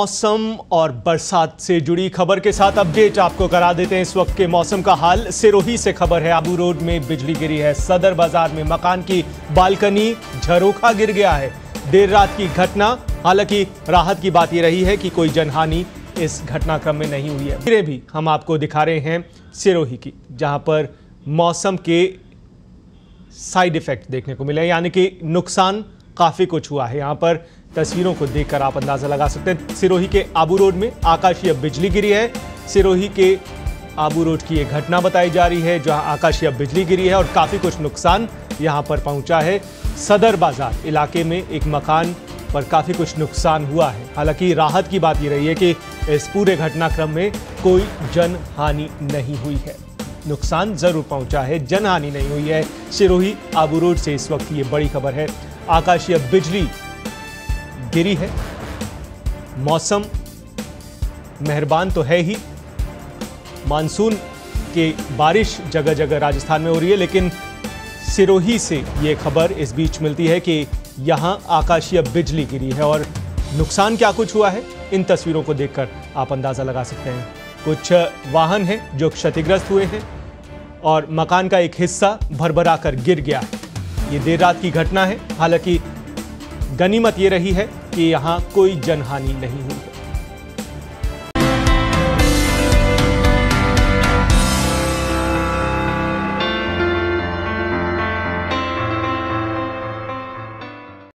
मौसम और बरसात से जुड़ी खबर के साथ अपडेट आपको करा देते हैं इस वक्त के मौसम का हाल। सिरोही से खबर है, आबू रोड में बिजली गिरी है। सदर बाजार में मकान की बालकनी झरोखा गिर गया है। देर रात की घटना, हालांकि राहत की बात यह रही है कि कोई जनहानि इस घटनाक्रम में नहीं हुई है। तस्वीरें भी हम आपको दिखा रहे हैं सिरोही की, जहां पर मौसम के साइड इफेक्ट देखने को मिले, यानी कि नुकसान काफी कुछ हुआ है। यहां पर तस्वीरों को देखकर आप अंदाजा लगा सकते हैं। सिरोही के आबू रोड में आकाशीय बिजली गिरी है। सिरोही के आबू रोड की एक घटना बताई जा रही है जहां आकाशीय बिजली गिरी है और काफी कुछ नुकसान यहां पर पहुंचा है। सदर बाजार इलाके में एक मकान पर काफी कुछ नुकसान हुआ है। हालांकि राहत की बात यह रही है कि इस पूरे घटनाक्रम में कोई जनहानि नहीं हुई है। नुकसान जरूर पहुंचा है, जनहानि नहीं हुई है। सिरोही आबू रोड से इस वक्त ये बड़ी खबर है। आकाशीय बिजली गिरी है। मौसम मेहरबान तो है ही, मानसून के बारिश जगह जगह राजस्थान में हो रही है, लेकिन सिरोही से ये खबर इस बीच मिलती है कि यहां आकाशीय बिजली गिरी है और नुकसान क्या कुछ हुआ है इन तस्वीरों को देखकर आप अंदाजा लगा सकते हैं। कुछ वाहन हैं जो क्षतिग्रस्त हुए हैं और मकान का एक हिस्सा भरभरा कर गिर गया है। ये देर रात की घटना है। हालांकि गनीमत ये रही है कि यहां कोई जनहानि नहीं हुई है।